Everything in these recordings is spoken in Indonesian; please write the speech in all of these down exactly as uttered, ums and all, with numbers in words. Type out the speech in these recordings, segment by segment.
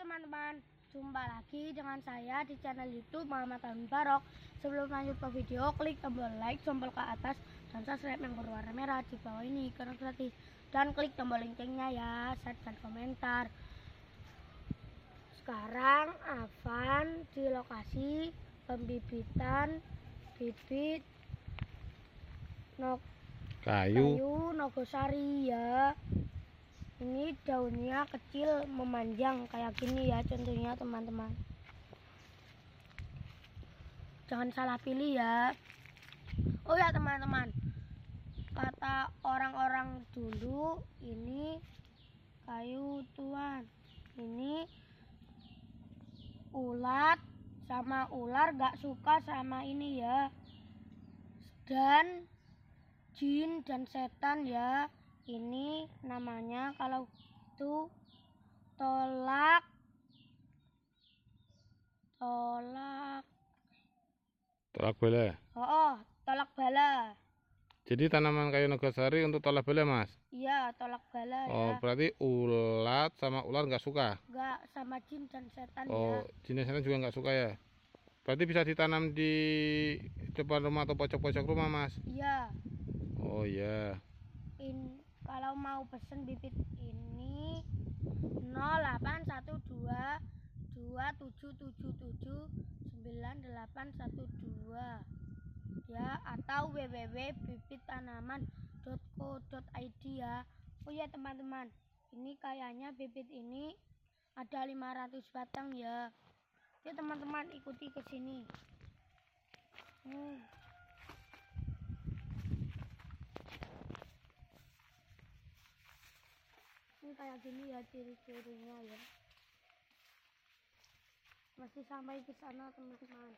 teman-teman, jumpa lagi dengan saya di channel YouTube Muhammad Al Mubarok. Sebelum lanjut ke video, klik tombol like, tombol ke atas, dan subscribe yang berwarna merah di bawah ini karena gratis. Dan klik tombol loncengnya ya, share dan komentar. Sekarang Afan di lokasi pembibitan bibit no, kayu, kayu nogosari ya. Ini daunnya kecil memanjang kayak gini ya contohnya teman-teman. Jangan salah pilih ya. Oh ya teman-teman, kata orang-orang dulu ini kayu tuan, ini ulat sama ular gak suka sama ini ya, dan jin dan setan ya. Ini namanya kalau itu tolak tolak tolak bala. oh, oh tolak bala. Jadi tanaman kayu nogosari untuk tolak bala, Mas? Iya, tolak bala ya. Oh, berarti ulat sama ular nggak suka? Nggak, sama jin dan setan Oh, ya. jin dan setan juga nggak suka ya? Berarti bisa ditanam di depan rumah atau pojok-pojok rumah, Mas? Iya. Oh iya. In, kalau mau pesen bibit ini nol delapan satu dua dua tujuh tujuh tujuh sembilan delapan satu dua ya, atau w w w titik bibit tanaman titik co titik i d ya. Oh ya teman-teman, ini kayaknya bibit ini ada lima ratus batang ya. Oke teman-teman, ikuti ke sini. Hmm. Ini kayak gini ya ciri-cirinya ya. Masih sampai ke sana teman-teman.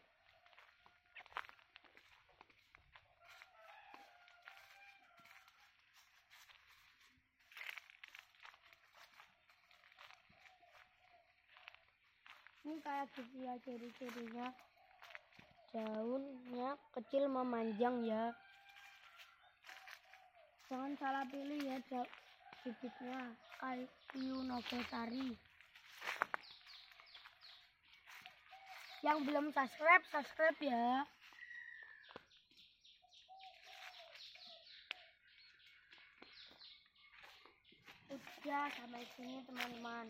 Ini kayak gitu ya ciri-cirinya. Daunnya kecil memanjang ya. Jangan salah pilih ya bibitnya, kayu nogosari. Yang belum subscribe, subscribe ya. Udah sampai sini teman-teman.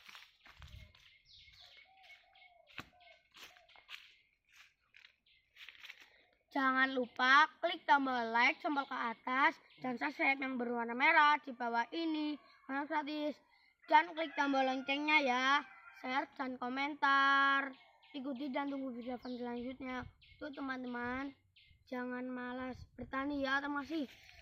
Jangan lupa klik tombol like, tombol ke atas, dan subscribe yang berwarna merah di bawah ini karena gratis. Dan klik tombol loncengnya ya, share dan komentar. Ikuti dan tunggu video selanjutnya. Tuh teman-teman, jangan malas bertani ya, terima kasih.